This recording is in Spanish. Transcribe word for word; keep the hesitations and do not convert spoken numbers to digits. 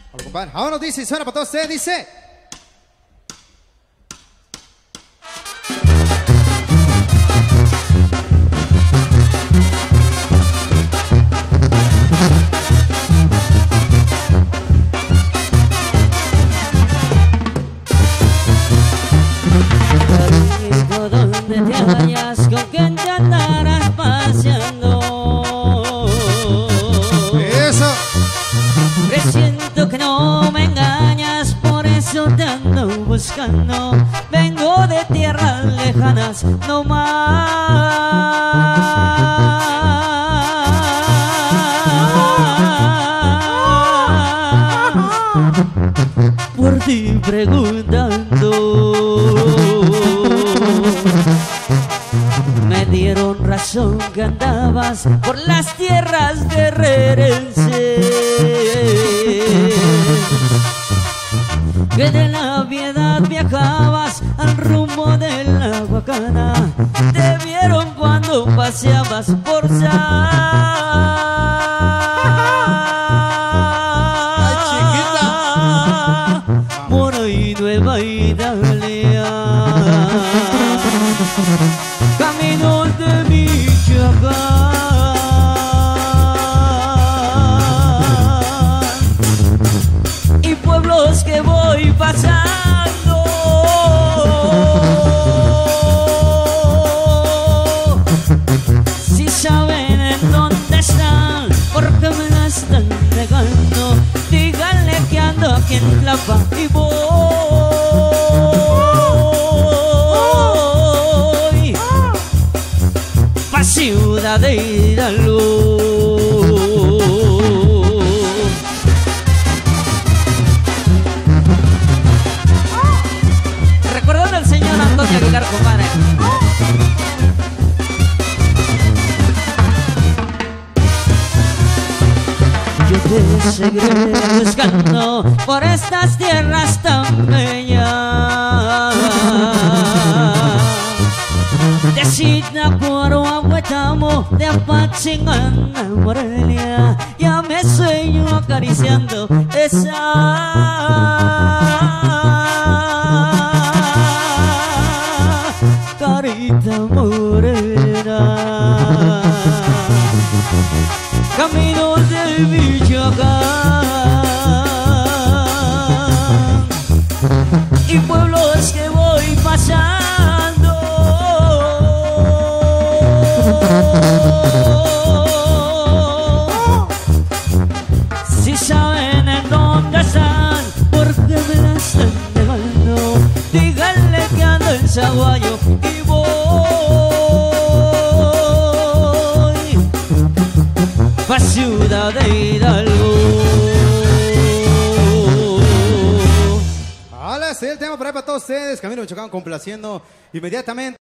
Hola, compadre. Ahora nos dice, suena para todos ustedes, dice. Amigo, donde te vayas, con quien te andarás paseando. Eso. Presiento que no me engañas, por eso te ando buscando. Vengo de tierras lejanas, no más. Por ti preguntando. Me dieron razón que andabas por las tierras guerrerenses, que de la Piedad viajabas al rumbo de la Huacana. Te vieron cuando paseabas por Sa Mora y Nueva Italia. Caminos de Michoacán y pueblos que voy pasando. Si saben en dónde están, porque me la están negando, díganle que ando aquí en Tlapa y voy pa' Ciudad de Hidalgo. Recordando al señor Antonio Aguilar, compadre. Yo te seguiré buscando por estas tierras tan bellas de Sinacuaro a Huetamo, de Apachingán a Morelia. Ya me sueño acariciando esa carita morena. Caminos de Michoacán y pueblos que voy pasando. Si saben en dónde están, porque me la están negando, díganle que ando en Zaguayo y voy pa' Ciudad de Hidalgo. Hola, este es el tema por ahí para todos ustedes. Camino Michoacán complaciendo inmediatamente.